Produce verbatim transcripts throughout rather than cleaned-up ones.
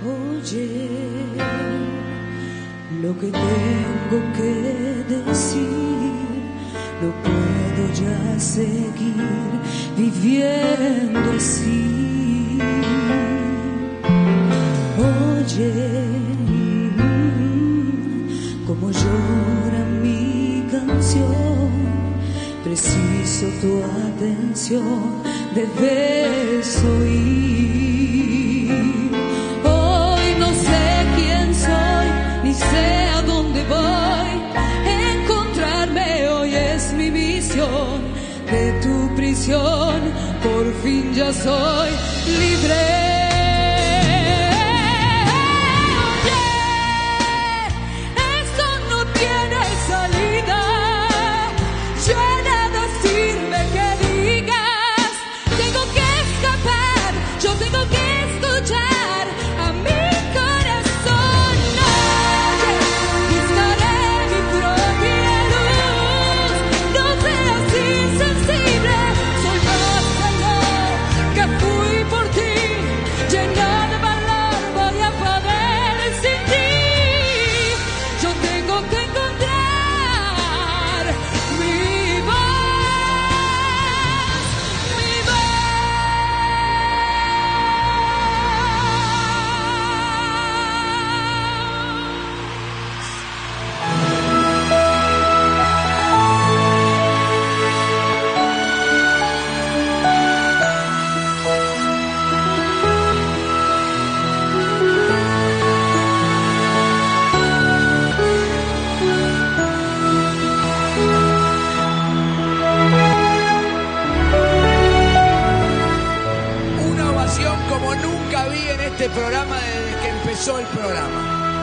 Oye, lo que tengo que decir, no puedo ya seguir viviendo así. Oye, como llora mi canción, preciso tu atención, debes oír. Hoy no sé quién soy, ni sé a dónde voy. Encontrarme hoy es mi misión. De tu prisión, por fin ya soy libre. Este programa desde que empezó el programa.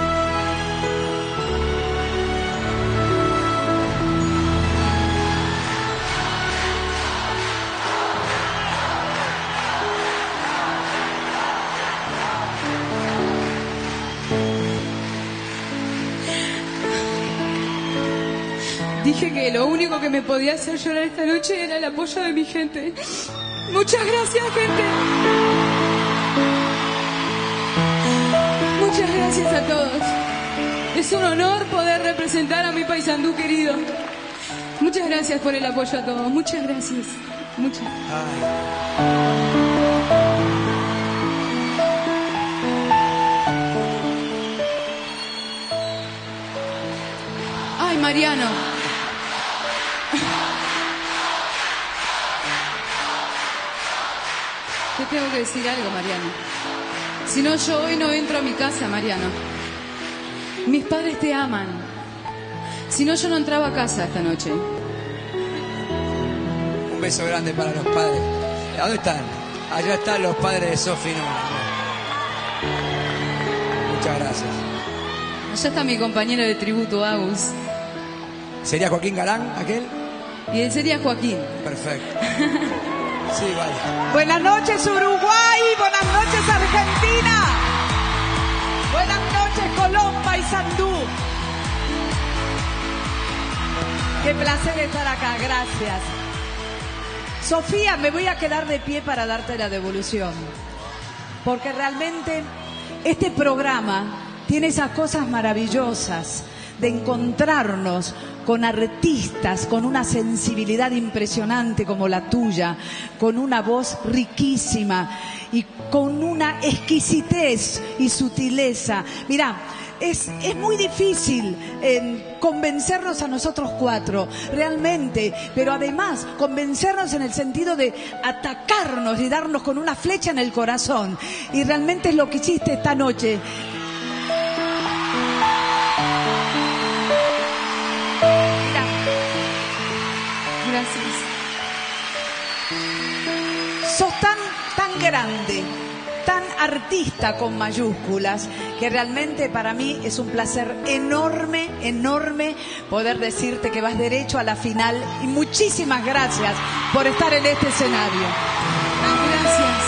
Dije que lo único que me podía hacer llorar esta noche era el apoyo de mi gente. Muchas gracias, gente. Muchas gracias a todos. Es un honor poder representar a mi paisandú querido. Muchas gracias por el apoyo a todos. Muchas gracias. Muchas. Ay. Ay, Mariano. Te tengo que decir algo, Mariano. Si no, yo hoy no entro a mi casa, Mariano. Mis padres te aman. Si no, yo no entraba a casa esta noche. Un beso grande para los padres. ¿A dónde están? Allá están los padres de Sofi. No, no. Muchas gracias. Allá está mi compañero de tributo, Agus. ¿Sería Joaquín Galán aquel? Y él sería Joaquín. Perfecto. Sí, vale. Buenas noches, Uruguay. Buenas noches, Argentina. Buenas noches, Colomba y Sandú. Qué placer estar acá, gracias. Sofía, me voy a quedar de pie para darte la devolución. Porque realmente este programa tiene esas cosas maravillosas de encontrarnos con artistas, con una sensibilidad impresionante como la tuya, con una voz riquísima y con una exquisitez y sutileza. Mirá, es, es muy difícil eh, convencernos a nosotros cuatro, realmente, pero además convencernos en el sentido de atacarnos y darnos con una flecha en el corazón. Y realmente es lo que hiciste esta noche. Gracias. Sos tan, tan grande, tan artista con mayúsculas, que realmente para mí es un placer enorme, enorme poder decirte que vas derecho a la final. Y muchísimas gracias por estar en este escenario. Gracias.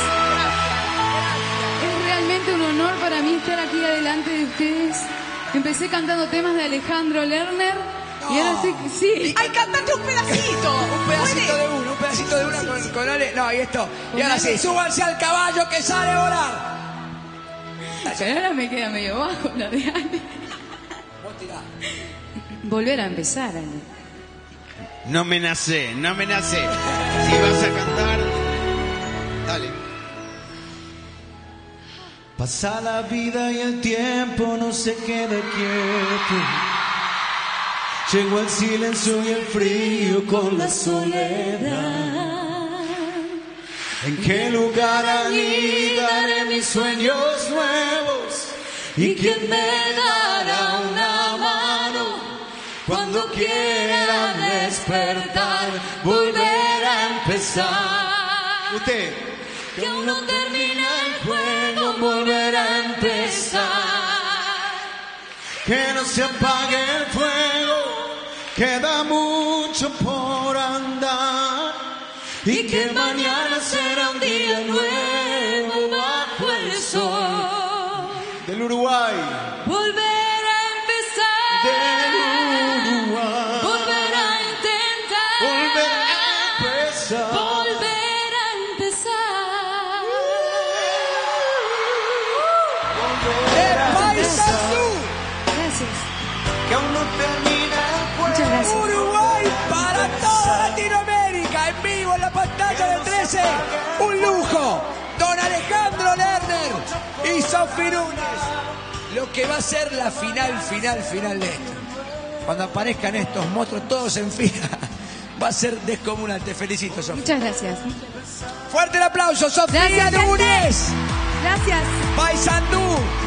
Es realmente un honor para mí estar aquí delante de ustedes. Empecé cantando temas de Alejandro Lerner. No. Y ahora estoy... Sí. ¡Ay, cantate un pedacito! Un pedacito de uno, un pedacito de uno Sí, sí, con, sí. con Ale. No, y esto. Y Con ahora Ale. sí, súbanse al caballo que sale a volar. Pero ahora me queda medio bajo la de Ale. Vos tirá. Volver a empezar, Ale. No me nace, no me nace. Si vas a cantar, dale. Pasa la vida y el tiempo no se queda quieto. Llegó el silencio y el frío con la soledad. ¿En qué lugar anidaré mis sueños nuevos? ¿Y quién me dará una mano cuando quiera despertar, volver a empezar? Usted. Que aún no termina el juego, volver a empezar. Que no se apague el fuego, queda mucho por andar. Y que mañana será un día nuevo bajo el sol. Del Uruguay. Volver a empezar. Del Uruguay. Volver a intentar. Volver a empezar. Volver a empezar. Volver a ¡Paisandú! Gracias. Que aún no termina el juego. Muchas gracias. Uruguay para toda Latinoamérica, en vivo en la pantalla de trece, un lujo, don Alejandro Lerner y Sofi Núñez, lo que va a ser la final, final, final de esto. Cuando aparezcan estos monstruos todos en fila, va a ser descomunal. Te felicito, Sofi. Muchas gracias. Fuerte el aplauso, Sofía Gracias, Núñez. Gracias. Paisandú.